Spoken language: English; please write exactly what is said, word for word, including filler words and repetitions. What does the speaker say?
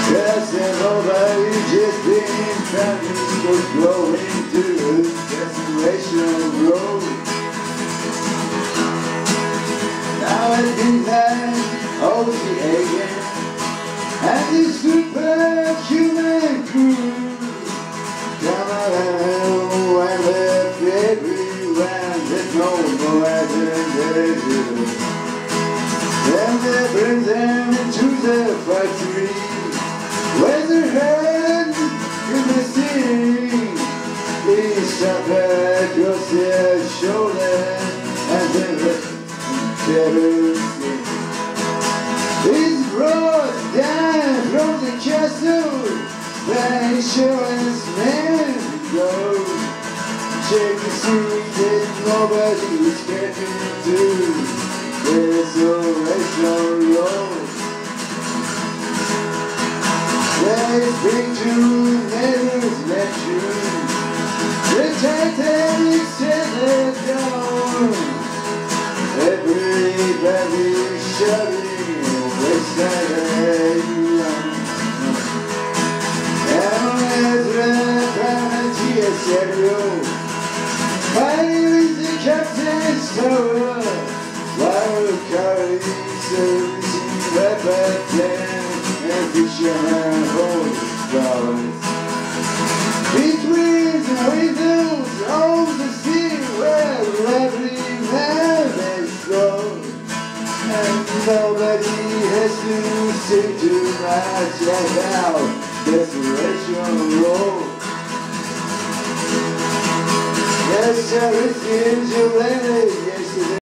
Yes, and nobody just being families was going to the destination road. Now it's been that ocean and the superhuman crew. Come on and left everywhere, there's no more than they do. Then they bring them into the factory, where their hands in the sea. He stopped across their shoulder and then let kerosene. He's brought down from the castle, the insurance man goes. Check to see that nobody is getting to Desolation Road. They bring to neighbors mention the Titanic settled down. Everybody shouting Westside Island. And Ezra Privateer Stereo, fighting with the captain's tower, while carrying servicing weapons and fishermen hold flowers. Between the windows of the sea where every man is gone, and nobody has to say too much about Desolation Road. Yes, everything's you later yesterday.